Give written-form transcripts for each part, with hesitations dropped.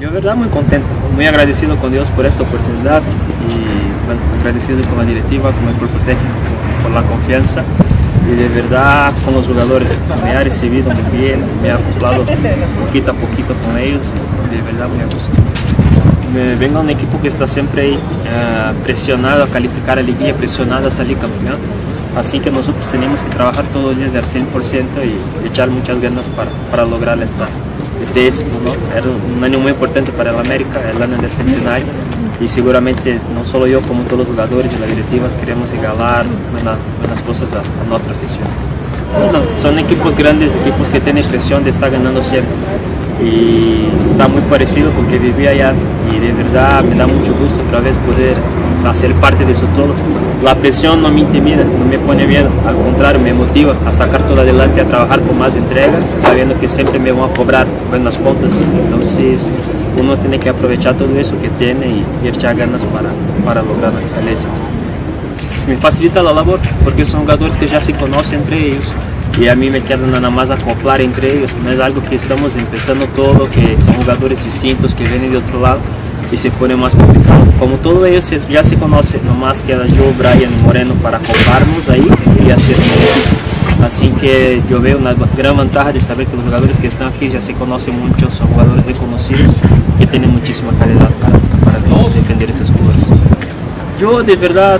Yo, de verdad, muy contento, muy agradecido con Dios por esta oportunidad y bueno, agradecido con la directiva, con el cuerpo técnico, por la confianza y de verdad con los jugadores. Me ha recibido muy bien, me ha acoplado poquito a poquito con ellos y de verdad muy a gusto. Me vengo a un equipo que está siempre ahí presionado a calificar a liguilla, presionado a salir campeón. Así que nosotros tenemos que trabajar todos los días al 100% y echar muchas ganas para lograr este éxito, ¿no? Era un año muy importante para el América, el año del centenario, y seguramente no solo yo, como todos los jugadores y las directivas queremos regalar buenas cosas a nuestra afición. Bueno, son equipos grandes, equipos que tienen presión de estar ganando siempre, y está muy parecido con que viví allá, y de verdad me da mucho gusto otra vez poder hacer parte de eso todo. La presión no me intimida, no me pone miedo, al contrario me motiva a sacar todo adelante, a trabajar con más entrega, sabiendo que siempre me van a cobrar buenas cuentas. Entonces uno tiene que aprovechar todo eso que tiene y echar ganas para lograr el éxito. Me facilita la labor porque son jugadores que ya se conocen entre ellos y a mí me queda nada más acoplar entre ellos. No es algo que estamos empezando todo, que son jugadores distintos que vienen de otro lado y se pone más complicado. Como todo ellos ya se conoce, nomás queda yo, Brian y Moreno para acoplarnos ahí y hacer un equipo. Así que yo veo una gran ventaja de saber que los jugadores que están aquí ya se conocen mucho, son jugadores reconocidos que tienen muchísima calidad para defender esos colores. Yo de verdad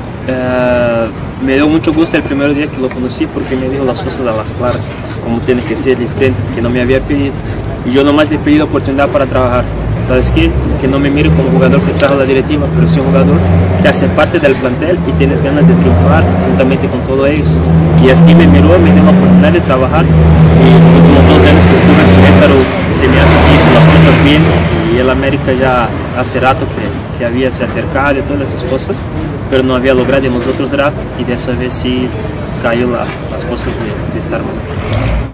me dio mucho gusto el primer día que lo conocí porque me dijo las cosas a las claras, como tiene que ser de frente, que no me había pedido. Y yo nomás le he pedido oportunidad para trabajar. ¿Sabes qué? Que no me mire como un jugador que trajo la directiva, pero sí un jugador que hace parte del plantel y tienes ganas de triunfar juntamente con todos ellos. Y así me miró, me dio la oportunidad de trabajar y los últimos 2 años que estuve en Querétaro se me hace que hizo las cosas bien y el América ya hace rato que había se acercado y todas esas cosas, pero no había logrado en los otros drafts y de esa vez sí cayó las cosas de estar mal.